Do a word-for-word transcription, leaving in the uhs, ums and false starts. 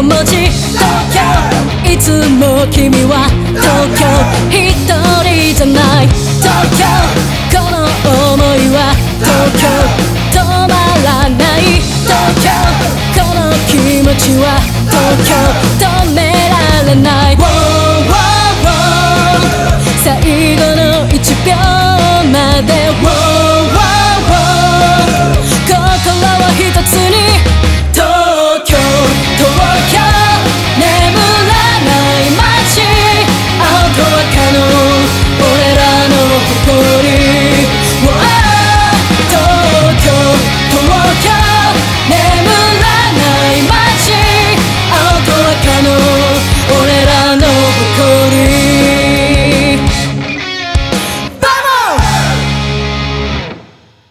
文字東京、いつも君は東京、一人じゃない東京、この想いは東京、止まらない東京、この気持ちは東京、